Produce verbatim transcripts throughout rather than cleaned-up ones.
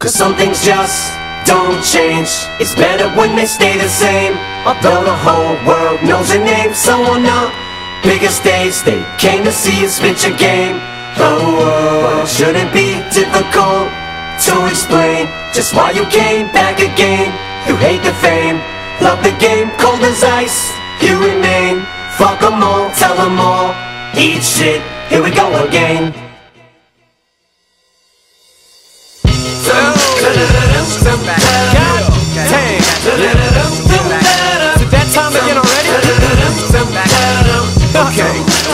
Cause some things just don't change. It's better when they stay the same. Although the whole world knows your name, so on the bigger stage they came to see you spit your game. Oh, but it shouldn't be difficult to explain just why you came back again. You hate the fame, love the game, cold as ice you remain. Fuck them all, tell them all, eat shit, here we go again. God dang, is it that time again already? Okay.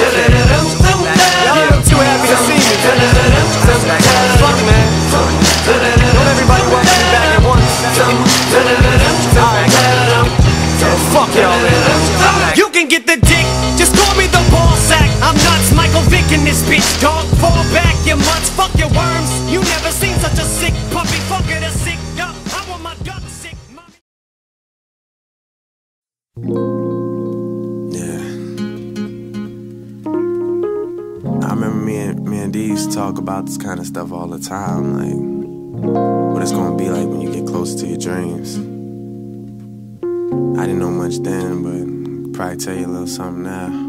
Y'all too happy to see me. Fuck man, don't everybody want me back at once. Alright, so fuck y'all man. You can get the dick, just call me the ball sack. I'm nuts, Michael Vick in this bitch, dog. Fall back, you mutts, fuck your worms. You never seen such a sick puppy, fuck it, a sick duck. I want my duck sick, mommy. Yeah. I remember me and me and D used to talk about this kind of stuff all the time, like what it's gonna be like when you get closer to your dreams. I didn't know much then, but I could probably tell you a little something now.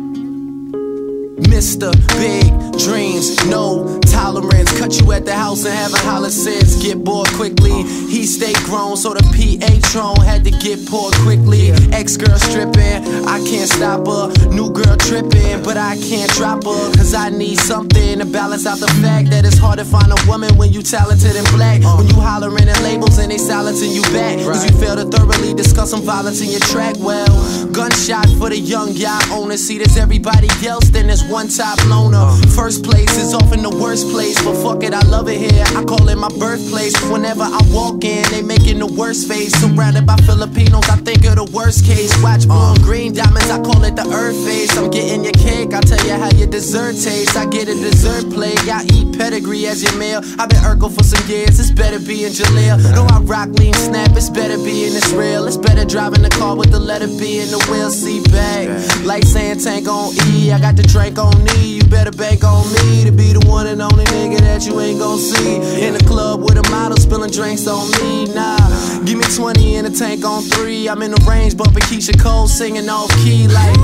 Mister Big Dreams, no tolerance. Cut you at the house and haven't hollered since. Get bored quickly. He stayed grown, so the P A Tron had to get poured quickly. Ex-girl stripping, I can't stop her. New girl tripping, but I can't drop her. Cause I need something to balance out the fact that it's hard to find a woman when you talented and black. When you hollering at labels and they silencing you back. Cause you fail to thoroughly discuss some violence in your track. Well, gunshot for the young yacht owner. See, there's everybody else, then there's one top loner. First place is often the worst place, but fuck it, I love it here. I call it my birthplace. Whenever I walk in, they making the worst face. Surrounded by Filipinos, I think of the worst case. Watch on green diamonds, I call it the earth face. I'm getting your cake, I'll tell you how your dessert tastes. I get a dessert plate, I eat pedigree as your meal. I've been Urkel for some years, it's better be in Jaleel. No, I rock lean snap, it's better being this real. It's better driving the car with the letter B in the wheel seat back. Like saying tank on E, I got the drink on knee. You better bank on me to be the one and only nigga that you ain't gon' see in the club with a model spilling drinks on me. Nah, give me twenty in a tank on three. I'm in the range bumping Keisha Cole singing off key like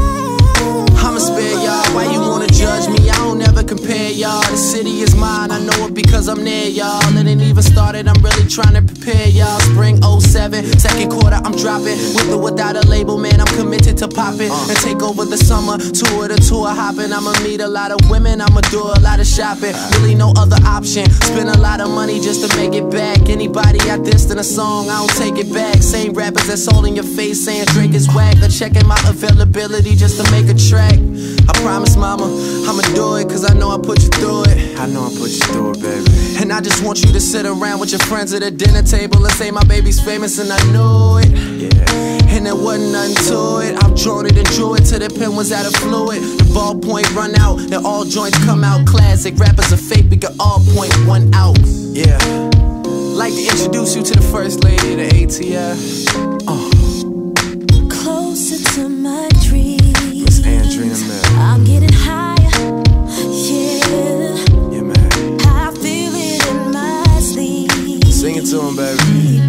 I'ma spare y'all, why you wanna judge me? I don't ever compare y'all. The city is mine, I know it because I'm near y'all. It ain't even started, I'm really trying to prepare y'all. Spring oh seven, second quarter I'm dropping. With or without a label, man, I'm committed to popping and take over the summer, tour to tour hopping. I'ma meet a lot of women, I'ma do a lot of shopping. Really no other option, spend a lot of money just to make it back. Anybody I dissed in a song, I don't take it back. Same rappers that's all in your face saying Drake is whack. They're checking my availability just to make a track. I promise, mama, I'ma do it, cause I know I put you through it. I know I put you through it, baby. And I just want you to sit around with your friends at a dinner table and say my baby's famous, and I knew it. Yeah. And there wasn't nothing to it. I've drawn it and drew it till the pen was out of fluid. The ballpoint run out, and all joints come out. Classic rappers are fake, we can all point one out. Yeah. Like to introduce you to the first lady of the A T F. Uh. Closer to my dreams. I'm getting higher, yeah. Yeah, man. I feel it in my sleep. Sing it to him, baby.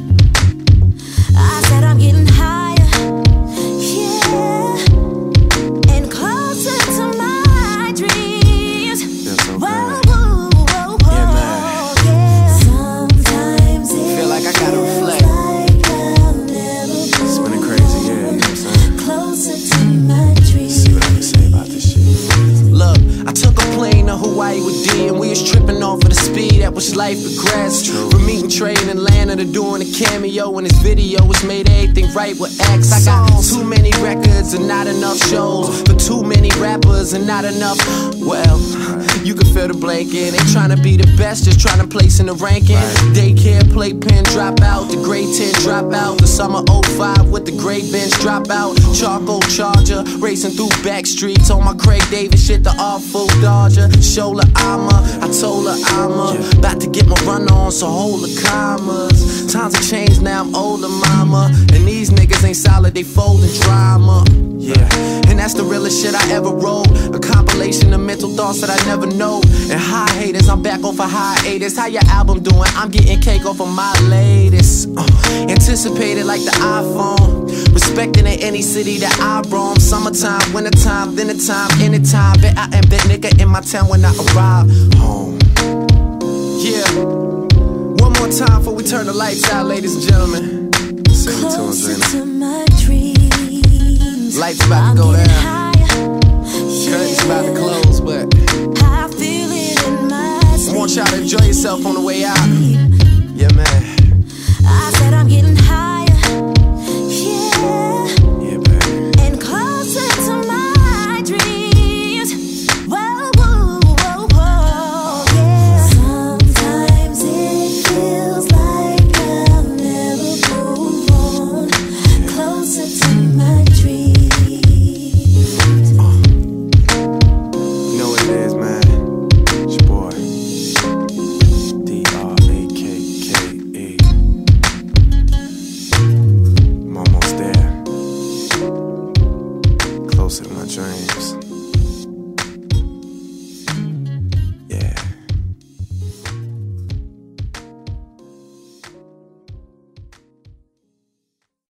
I said I'm getting higher, yeah. And closer to my dreams. Feels so Whoa, good. whoa, whoa, whoa, Yeah, man. yeah. Sometimes it Feel like I gotta reflect. like I'll never go. It's been a crazy year, you know what I'm saying? Closer to my dreams. See what I can say about this shit. Look, I took a plane to Hawaii with D, and we was tripping off of the speed at which life progressed. From meeting, trading, and landing to doing a cameo in this video, which made everything right with X. I got too many records and not enough shows for too many rappers and not enough. Well, you can feel the blanket. They trying to be the best, just trying to place in the ranking. Daycare, playpen, drop out. The grade ten drop out. The summer oh five with the grade bench drop out. Charcoal charger, racing through back streets on my Craig David shit, the awful Dodger. Shoulder armor, I told her I'm uh, about to get my run on, so hold the commas. Times have changed, now I'm older, mama. And these niggas ain't solid, they folding drama. Yeah, and that's the realest shit I ever wrote. A compilation of myths mental thoughts that I never know. And hi haters, I'm back off a hiatus. How your album doing? I'm getting cake off of my latest. uh, Anticipated like the iPhone. Respecting in any city that I roam. Summertime, wintertime, dinner time, anytime. Bet I am that nigga in my town when I arrive home. Yeah. One more time before we turn the lights out, ladies and gentlemen. Sing it to him, Closer Zena. to my dreams. Lights about to go down. Curtains about to close, but I feel it in my I want y'all to enjoy yourself on the way out. sleep.